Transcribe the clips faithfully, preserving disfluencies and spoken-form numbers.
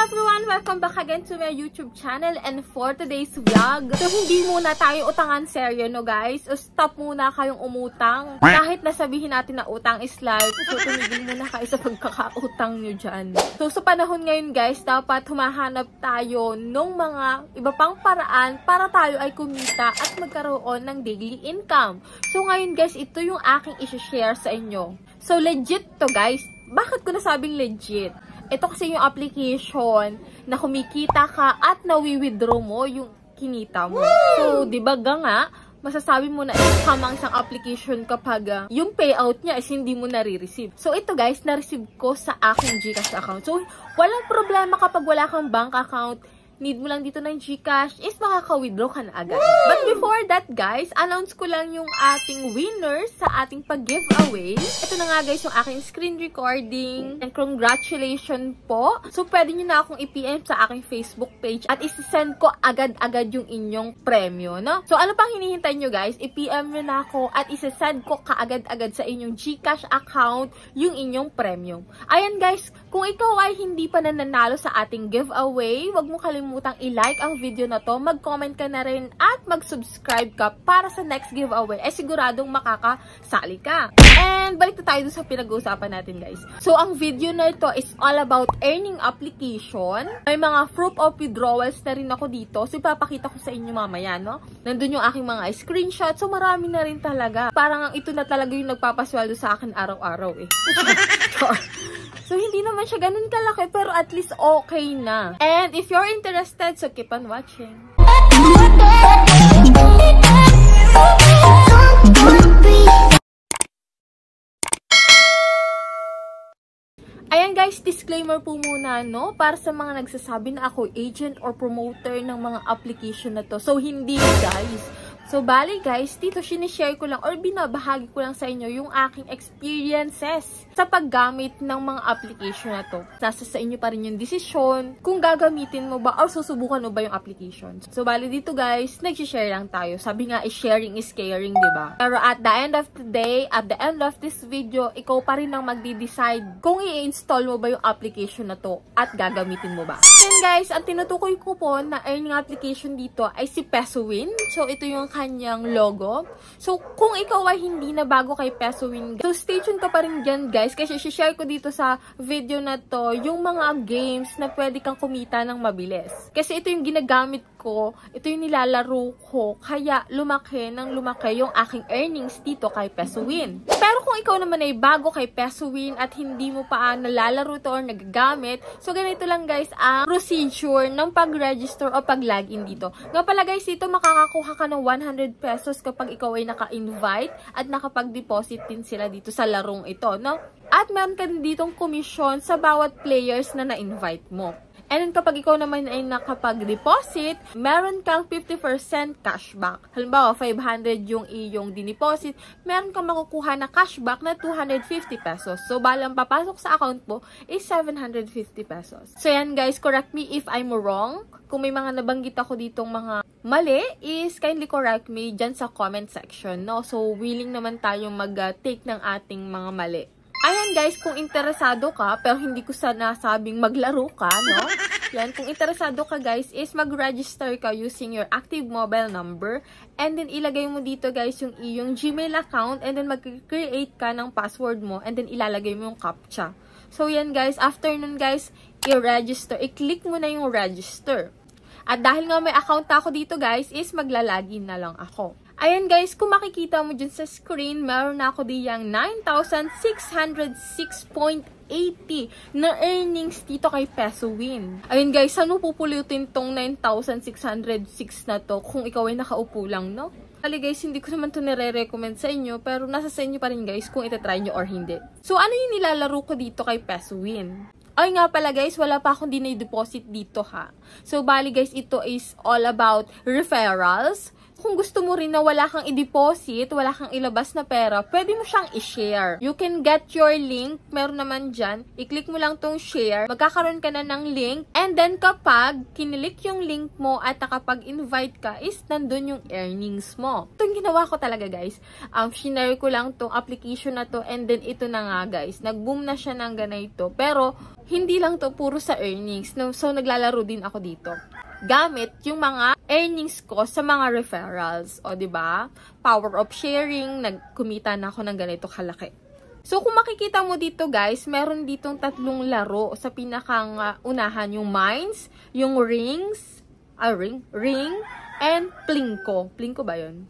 everyone! Welcome back again to my YouTube channel and for today's vlog. So, hindi muna tayo utangan seryo, no guys? O stop muna kayong umutang. Kahit nasabihin natin na utang is life, so tumigil muna kayo sa pagkakautang nyo dyan. So, sa panahon ngayon guys, dapat humahanap tayo ng mga iba pang paraan para tayo ay kumita at magkaroon ng daily income. So, ngayon guys, ito yung aking isi-share sa inyo. So, legit to guys. Bakit ko nasabing legit? Ito kasi yung application na kumikita ka at nawi-withdraw mo yung kinita mo. So, di ba nga, masasabi mo na scam ang isang application kapag uh, yung payout niya is hindi mo nare-receive. So, ito guys, na-receive ko sa aking GCash account. So, walang problema kapag wala kang bank account. Need mo lang dito ng GCash is makaka-withdraw ka na agad. But before that guys, announce ko lang yung ating winner sa ating pag-giveaway. Ito na nga guys yung aking screen recording. And congratulations po. So pwede nyo na akong i-P M sa aking Facebook page at isi-send ko agad-agad yung inyong premyo, no? So ano pang hinihintay nyo guys? I-P M nyo na ako at isi-send ko kaagad-agad sa inyong GCash account yung inyong premyo. Ayan guys, kung ikaw ay hindi pa nananalo sa ating giveaway, wag mo kalimutan Mutang i-like ang video na to, mag-comment ka na rin at mag-subscribe ka para sa next giveaway ay siguradong makakasali ka. And balik na tayo dun sa pinag-uusapan natin guys. So ang video na ito is all about earning application. May mga proof of withdrawals na rin ako dito. So ipapakita ko sa inyo mamaya, no? Nandun yung aking mga screenshot. So marami na rin talaga. Parang ito na talaga yung nagpapasweldo sa akin araw-araw eh. So, hindi naman siya ganun kalaki, pero at least okay na. And if you're interested, so keep on watching. Ayan guys, disclaimer po muna, no? Para sa mga nagsasabi na ako agent or promoter ng mga application na to. So, hindi guys. So, bali guys, dito sinishare ko lang or binabahagi ko lang sa inyo yung aking experiences sa paggamit ng mga application na to. Nasa sa inyo pa rin yung desisyon kung gagamitin mo ba or susubukan mo ba yung application. So, bali dito guys, nagsishare lang tayo. Sabi nga, is sharing is caring, diba? Pero at the end of the day, at the end of this video, ikaw pa rin ang magdi-decide kung i-install mo ba yung application na to at gagamitin mo ba. And guys, ang tinutukoy ko po na earning application dito ay si Pesowin. So, ito yung kanyang logo. So, kung ikaw ay hindi na bago kay Pesowin, so stay tuned ka pa rin dyan guys, kasi share ko dito sa video na to yung mga games na pwede kang kumita ng mabilis. Kasi ito yung ginagamit ko, ito yung nilalaro ko, kaya lumaki ng lumaki yung aking earnings dito kay Pesowin. Pero kung ikaw naman ay bago kay Pesowin at hindi mo pa nalalaro to or nagagamit, so ganito lang guys ang procedure ng pag-register o pag-login dito. Nga pala guys, dito makakakuha ka ng one hundred pesos kapag ikaw ay naka-invite at nakapag-deposit din sila dito sa larong ito, no? At meron ka din ditong komisyon sa bawat players na na-invite mo. And then kapag ikaw naman ay nakapag-deposit, meron kang fifty percent cashback. Halimbawa, five hundred yung iyong dineposit, meron kang makukuha na cashback na two hundred fifty pesos. So, balang papasok sa account mo is seven hundred fifty pesos. So, yan guys, correct me if I'm wrong. Kung may mga nabanggit ako ditong mga mali, is kindly correct me dyan sa comment section, no? So, willing naman tayong mag-take ng ating mga mali. Ayan guys, kung interesado ka, pero hindi ko sana sabing maglaro ka, no? Yan, kung interesado ka guys, is mag-register ka using your active mobile number. And then, ilagay mo dito guys yung iyong Gmail account. And then, mag-create ka ng password mo. And then, ilalagay mo yung CAPTCHA. So, yan guys, after nun guys, i-register. I-click mo na yung register. At dahil nga may account ako dito guys, is maglalagin na lang ako. Ayan guys, kung makikita mo dyan sa screen, meron na ako diyang nine thousand six hundred six point eight zero na earnings dito kay Pesowin. Ayun guys, saan mo pupulutin tong nine thousand six hundred six na to kung ikaw ay nakaupo lang, no? Kali guys, hindi ko naman to nire-recommend sa inyo, pero nasa sa inyo pa rin guys kung itatry nyo or hindi. So, ano yung nilalaro ko dito kay Pesowin? Ay nga pala guys, wala pa akong dinay-deposit dito ha. So, bali guys, ito is all about referrals. Kung gusto mo rin na wala kang i-deposit, wala kang ilabas na pera, pwede mo siyang i-share. You can get your link, meron naman dyan. I-click mo lang tong share, magkakaroon ka na ng link, and then kapag kinilik yung link mo at nakapag-invite ka, is nandun yung earnings mo. Ito yung ginawa ko talaga guys. Um, shinare ko lang tong application na to, and then ito na nga guys. Nag-boom na siya ng ganito. Pero, hindi lang to puro sa earnings. No? So, naglalaro din ako dito. Gamit yung mga earnings ko sa mga referrals. O, diba? Power of sharing, nagkumita na ako ng ganito kalaki. So, kung makikita mo dito guys, meron ditong tatlong laro sa pinakang uh, unahan. Yung mines, yung rings, ah, ring, ring, and plinko. Plinko ba yun?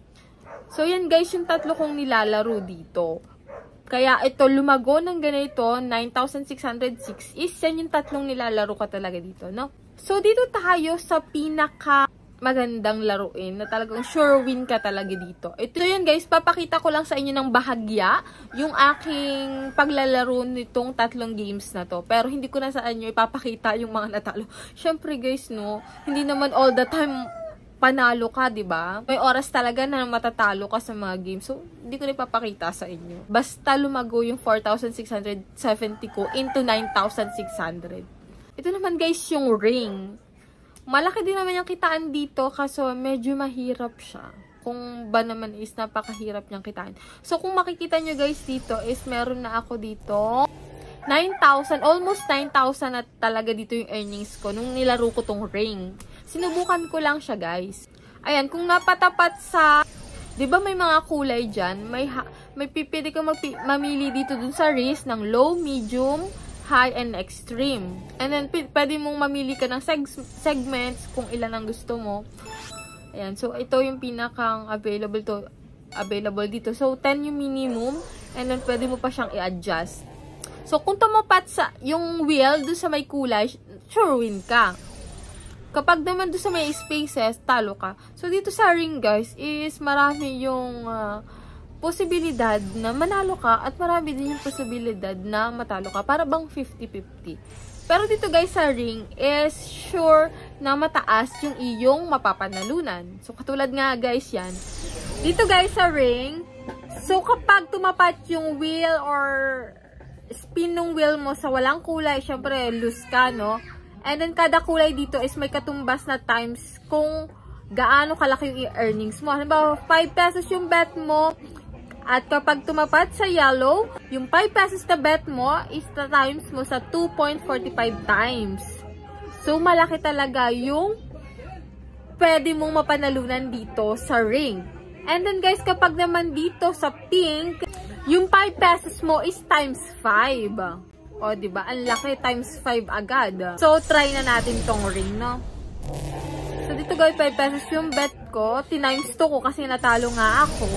So, yan guys, yung tatlo kong nilalaro dito. Kaya ito, lumago ng ganito, nine thousand six hundred six is yan yung tatlong nilalaro ka talaga dito, no? So, dito tayo sa pinaka magandang laruin na talagang sure win ka talaga dito. Ito yun guys, papakita ko lang sa inyo ng bahagya yung aking paglalaro nitong tatlong games na to. Pero hindi ko na sa inyo ipapakita yung mga natalo. Syempre guys, no, hindi naman all the time panalo ka, di ba? May oras talaga na matatalo ka sa mga games. So, hindi ko na ipapakita sa inyo. Basta lumago yung four thousand six hundred seventy ko into nine thousand six hundred. Ito naman guys yung ring. Malaki din naman yung kitaan dito kaso medyo mahirap siya. Kung ba naman is napakahirap niyang kitaan. So kung makikita nyo guys dito is meron na ako dito nine thousand, almost nine thousand na talaga dito yung earnings ko nung nilaro ko tong ring. Sinubukan ko lang siya guys. Ayan, kung napatapat sa, di ba may mga kulay dyan, may, may pipili ka mamili dito dun sa race ng low, medium, high, and extreme. And then, pwede mong mamili ka ng seg segments kung ilan ang gusto mo. Ayan. So, ito yung pinakang available to available dito. So, ten yung minimum. And then, pwede mo pa siyang i-adjust. So, kung tumapat sa yung wheel doon sa may kulay, sure win ka. Kapag naman doon sa may spaces, talo ka. So, dito sa ring, guys, is marami yung uh, posibilidad na manalo ka at marami din yung posibilidad na matalo ka. Para bang fifty fifty. Pero dito guys sa ring is sure na mataas yung iyong mapapanalunan. So katulad nga guys yan. Dito guys sa ring, so kapag tumapat yung wheel or spin ng wheel mo sa walang kulay, syempre lose ka, no? And then kada kulay dito is may katumbas na times kung gaano kalaki yung earnings mo. Halimbawa, five pesos yung bet mo. At kapag tumapat sa yellow, yung five pesos na bet mo is na times mo sa two point four five times. So, malaki talaga yung pwede mong mapanalunan dito sa ring. And then guys, kapag naman dito sa pink, yung five pesos mo is times five. O, diba? Ang laki, times five agad. So, try na natin tong ring, no? So, dito guys, five pesos yung bet ko. Tinimes two ko kasi natalo nga ako.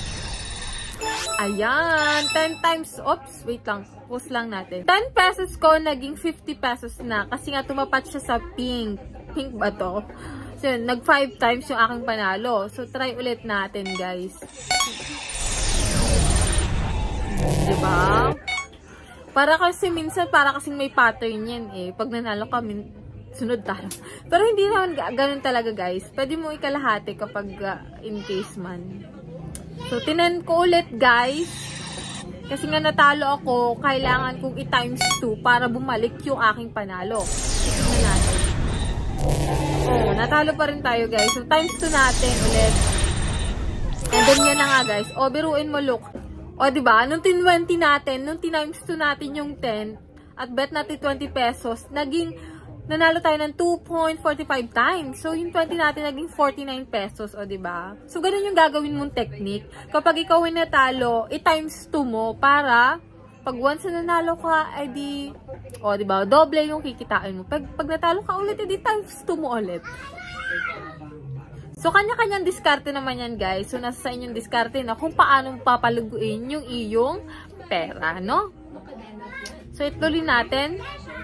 Ayan, ten times, oops, wait lang, pause lang natin. ten pesos ko, naging fifty pesos na, kasi nga tumapat siya sa pink. Pink ba to? So, nag five times yung aking panalo. So, try ulit natin, guys. Diba? Para kasi minsan, para kasing may pattern yan eh. Pag nanalo ka, min sunod tayo. Pero hindi naman ganun talaga, guys. Pwede mo ikalahati kapag uh, in case man. So, tinan ko ulit, guys. Kasi nga natalo ako, kailangan kong i-times two para bumalik yung aking panalo. Tignan natin. Oh, natalo pa rin tayo, guys. So, times two natin ulit. And then, yan na nga, guys. O, biruin mo, look. O, diba? Nung tin twenty natin, nung tin-times two natin yung ten, at bet natin twenty pesos, naging nanalo tayo ng two point four five times. So, yung twenty natin naging forty-nine pesos, o diba? So, ganun yung gagawin mong technique. Kapag ikaw ay natalo, i-times two mo para pag once na nanalo ka, ay di, o diba, doble yung kikitain mo. Pag, pag natalo ka ulit, edi times two mo ulit. So, kanya-kanyang diskarte naman yan, guys. So, nasa sa inyong diskarte na kung paano papaluguin yung iyong pera, no? So, ituloy natin.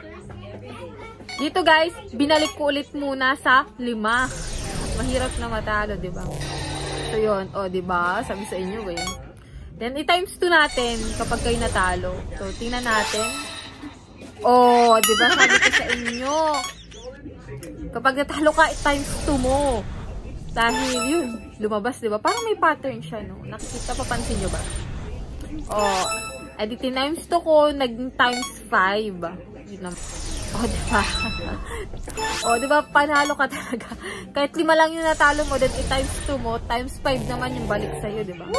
Dito guys, binalik ko ulit muna sa lima. Mahirap na matalo, diba? So yun, o diba? Sabi sa inyo eh. Then, i-times two natin kapag kayo natalo. So, tingnan natin. O, diba? Sabi ko sa inyo. Kapag natalo ka, i-times two mo. Dahil yun, lumabas, di ba? Parang may pattern siya, no? Nakikita, papansin nyo ba? Oh, edi times to ko, naging times five. Yun naman. Oh, di ba? Oh, di ba? Panalo ka talaga. Kahit lima lang yung natalo mo, then i-times two mo, times five naman yung balik sa'yo, di ba?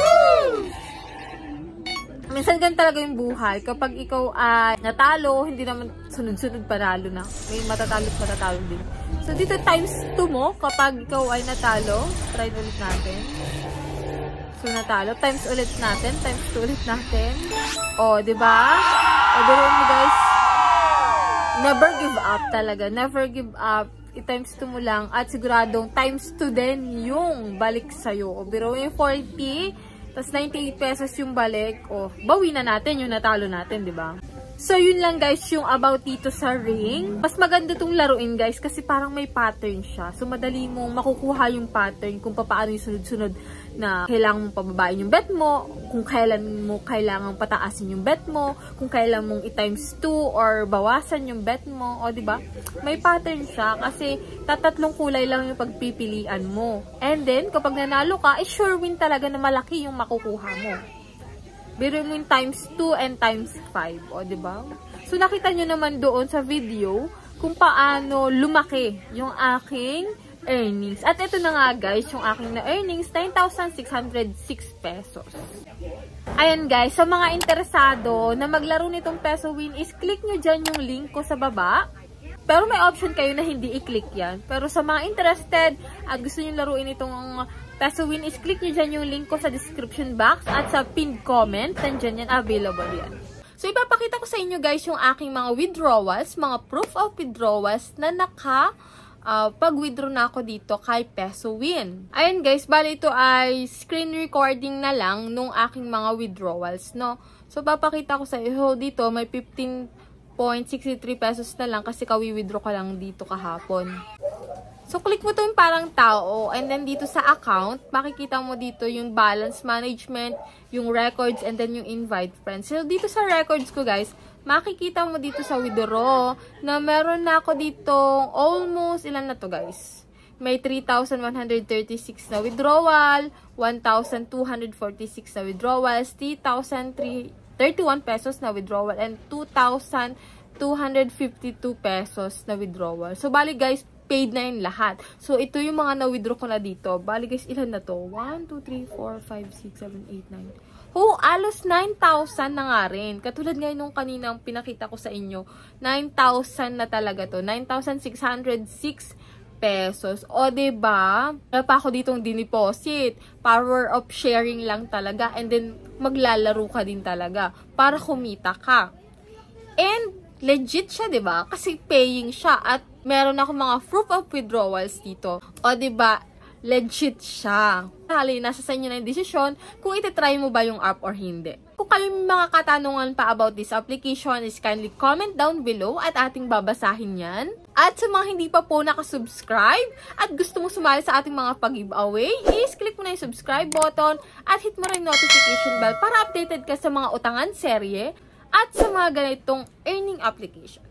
Minsan gan talaga yung buhay. Kapag ikaw ay uh, natalo, hindi naman sunod-sunod panalo na. May matatalo at matatalo din. So, dito times two mo, kapag ikaw ay natalo, try ulit natin. So, natalo. Times ulit natin. Times two ulit natin. O, diba? O, biruin mo guys. Never give up talaga. Never give up. I-times two mo lang. At siguradong times two din yung balik sa'yo. O, biruin yung forty. Tapos ninety-eight pesos yung balik. O, bawi na natin yung natalo natin, diba? So, yun lang guys yung about dito sa ring. Mas maganda tong laruin guys kasi parang may pattern siya. So, madali mong makukuha yung pattern kung paano yung sunod-sunod na kailangan mong pababain yung bet mo, kung kailan mo kailangan pataasin yung bet mo, kung kailan mong i-times two or bawasan yung bet mo. O, diba? May pattern siya kasi tatatlong kulay lang yung pagpipilian mo. And then, kapag nanalo ka, eh, sure win talaga na malaki yung makukuha mo. Biro mo yung times two and times five. O, diba? So, nakita nyo naman doon sa video kung paano lumaki yung aking earnings. At ito na nga, guys, yung aking na earnings, nine thousand six hundred six pesos. Ayan, guys, sa mga interesado na maglaro nitong Peso Win is click nyo dyan yung link ko sa baba. Pero may option kayo na hindi i-click yan. Pero sa mga interested at gusto nyo laruin itong Peso Win is click nyo dyan yung link ko sa description box at sa pinned comment. Nandyan yan, available yan. So, ipapakita ko sa inyo guys yung aking mga withdrawals, mga proof of withdrawals na naka uh, pag-withdraw na ako dito kay Peso Win. Ayan guys, bali ito ay screen recording na lang nung aking mga withdrawals, no? So, papakita ko sa inyo dito may fifteen point six three pesos na lang kasi kawi-withdraw ka lang dito kahapon. So, click mo to yung parang tao, and then dito sa account, makikita mo dito yung balance management, yung records, and then yung invite friends. So, dito sa records ko, guys, makikita mo dito sa withdraw na meron na ako dito almost, ilan na to, guys? May three thousand one hundred thirty-six na withdrawal, one thousand two hundred forty-six na withdrawals, three thousand thirty-one pesos na withdrawal, and two thousand two hundred fifty-two pesos na withdrawal. So, bali, guys, paid na yun lahat. So, ito yung mga na-withdraw ko na dito. Bali guys, ilan na to? one, two, three, four, five, six, seven, eight, nine. Oh, alos nine thousand na nga rin. Katulad ngayon nung kaninang pinakita ko sa inyo, nine thousand na talaga to. nine thousand six hundred six pesos. O, diba? Wala pa ako ditong diniposit. Power of sharing lang talaga. And then, maglalaro ka din talaga para kumita ka. And, legit siya, diba? Kasi paying siya at meron ako mga proof of withdrawals dito. O, diba? Legit siya. Hali, nasa sa inyo na yung desisyon kung iti-try mo ba yung app or hindi. Kung kayo may mga katanungan pa about this application, is kindly comment down below at ating babasahin yan. At sa mga hindi pa po nakasubscribe at gusto mo sumali sa ating mga pag-giveaway, is click mo na yung subscribe button at hit mo rin notification bell para updated ka sa mga utangan serye at sa mga ganitong earning application.